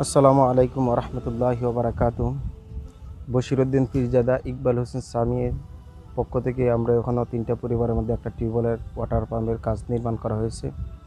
আসসালামু আলাইকুম ওরহমতুল্লাহি ওবারাকাতু। বশিরউদ্দিন পীরজাদা ইকবাল হোসেন সামির পক্ষ থেকে আমরা ওখানেও 3টা পরিবারের মধ্যে একটা টিউবওয়েলের ওয়াটার পাম্পের কাজ নির্মাণ করা হয়েছে।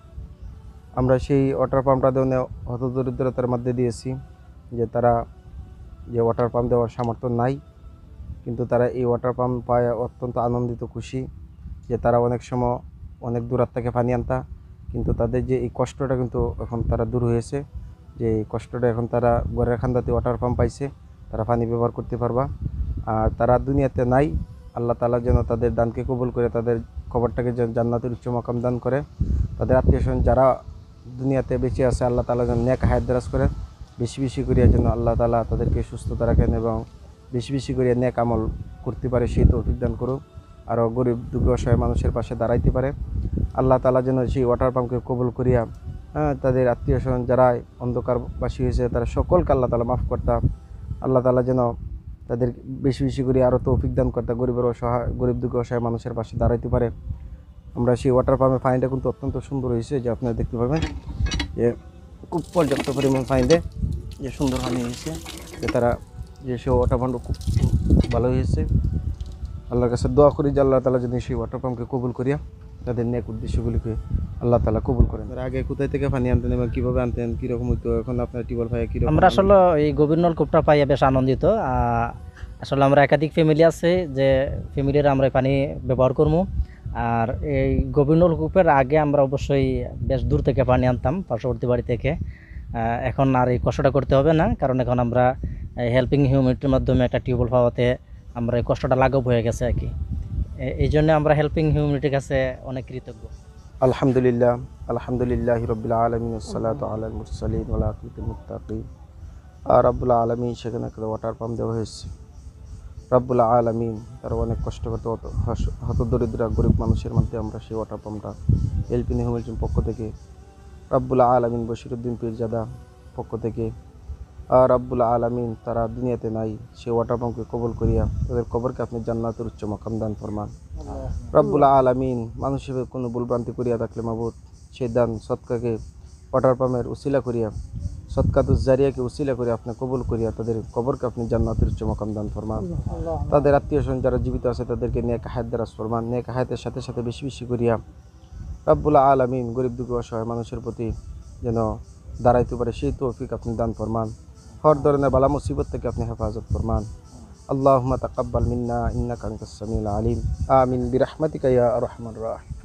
আমরা সেই ওয়াটার পাম্পটা দেওয়া হতদরিদ্রতার মধ্যে দিয়েছি, যে তারা যে ওয়াটার পাম্প দেওয়ার সামর্থ্য নাই, কিন্তু তারা এই ওয়াটার পাম্প পায় অত্যন্ত আনন্দিত, খুশি, যে তারা অনেক সময় অনেক দূরাত থেকে পানি আনতা, কিন্তু তাদের যে এই কষ্টটা কিন্তু এখন তারা দূর হয়েছে। যে এই কষ্টটা এখন তারা ঘরের খান্দাতে ওয়াটার পাম্প পাইছে, তারা পানি ব্যবহার করতে পারবা। আর তারা দুনিয়াতে নাই, আল্লাহ তাআলা যেন তাদের দানকে কবুল করে, তাদের কবরটাকে যেন জান্নাতের উচ্চ মাকাম দান করে। তাদের আত্মীয় স্বজন যারা দুনিয়াতে বেঁচে আছে, আল্লাহ তাআলা যেন নেক হায়াত দারাজ করে, বেশি বেশি করিয়া যেন আল্লাহ তাআলা তাদেরকে সুস্থতা রাখেন এবং বেশি বেশি করিয়া নেক আমল করতে পারে, সেই তৌফিক দান করুক। আরও গরিব দুঃখী অসহায় মানুষের পাশে দাঁড়াইতে পারে। আল্লাহ তাআলা যেন সেই ওয়াটার পাম্পকে কবুল করিয়া তাদের আত্মীয় স্বজন যারা অন্ধকারবাসী হয়েছে তারা সকলকে আল্লাহ তাআলা মাফ করতাম। আল্লাহ তাআলা যেন তাদের বেশি বেশি করে আরও তৌফিক দান করতে, গরিব দুঃখী অসহায় মানুষের পাশে দাঁড়াইতে পারে। আমরা সেই ওয়াটার পাম্পের পানিটা কিন্তু অত্যন্ত সুন্দর হয়েছে, যে আপনারা দেখতে পাবেন যে খুব পর্যাপ্ত পরিমাণ পানি দেয়, যে সুন্দর পানি হয়েছে, যে তারা যে সেই ওয়াটার পাম্পটা খুব ভালো হয়েছে। আল্লাহর কাছে দোয়া করি যে আল্লাহ তাআলা যদি সেই ওয়াটার পাম্পকে কবুল করিয়া তাদের নেক উদ্দেশ্যগুলিকে আল্লাহ তাআলা কবুল করেন। আগে কোথায় থেকে পানি আনতেন এবং কীভাবে আনতেন, কীরকম হইতো, এখন আপনার টিউবওয়েল পাইয়া কীরকম? আমরা আসলে এই গভীর নলকূপটা পাইয়া বেশ আনন্দিত। আসলে আমরা একাধিক ফ্যামিলি আছে, যে ফ্যামিলির আমরা পানি ব্যবহার করবো। আর এই গভীর নলকূপের আগে আমরা অবশ্যই বেশ দূর থেকে পানি আনতাম, পার্শ্ববর্তী বাড়ি থেকে। এখন আর এই কষ্টটা করতে হবে না, কারণ এখন আমরা হেল্পিং হিউম্যানিটির মাধ্যমে একটা টিউবওয়েল পাওয়াতে আমরা এই কষ্টটা লাঘব হয়ে গেছে আর কি। এই জন্য আমরা হেল্পিং হিউম্যানিটির কাছে অনেক কৃতজ্ঞ। আলহামদুলিল্লাহ, আলহামদুলিল্লাহি রাব্বিল আলামিন, ওয়াসসালাতু আলাল মুরসালিন ওয়া আকিবাতুল মুত্তাকিন। আর রাব্বুল আলামিন সেখানে একটা ওয়াটার পাম্প দেওয়া হয়েছে। রাব্বুল আলামিন তারা অনেক কষ্ট করতে, হতদরিদ্র গরিব মানুষের মধ্যে আমরা সেই ওয়াটার পাম্পটা হেল্পিং হিউম্যানিটির পক্ষ থেকে, রাব্বুল আলামিন বশিরউদ্দিন পীরজাদা পক্ষ থেকে, আর রাব্বুল আলামিন তারা দুনিয়াতে নাই, সেই ওয়াটার পাম্পকে কবুল করিয়া তাদের কবরকে আপনি জান্নাতের উচ্চ মাকাম দান ফরমান। রাব্বুল আলামিন মানুষের কোনো ভুলভ্রান্তি করিয়া থাকলে মাবুদ সেই দান সদকাকে ওয়াটার পাম্পের উসিলা করিয়া, সদকাতুজ জারিয়াকে উসিলা করে আপনি কবুল করিয়া তাদের কবরকে আপনি জান্নাতের উচ্চ মাকাম দান ফরমান। তাদের আত্মীয় স্বজন যারা জীবিত আছে তাদেরকে নেক হায়াত দারাজ ফরমান। নেক হায়াতের সাথে সাথে বেশি বেশি করিয়া রাব্বুল আলামিন গরিব দুঃখী অসহায় মানুষের প্রতি যেন দাঁড়াইতে পারে, সেই তৌফিক আপনি দান ফরমান। হর ধরনের বালা মুসিবত থেকে আপনি হেফাজত ফরমান। আল্লাহুম্মা তাকাব্বাল মিন্না ইন্নাকা আনতাস সামিউল আলিম। আমিন বিরহমাতিকা ইয়া আরহামার রাহিম।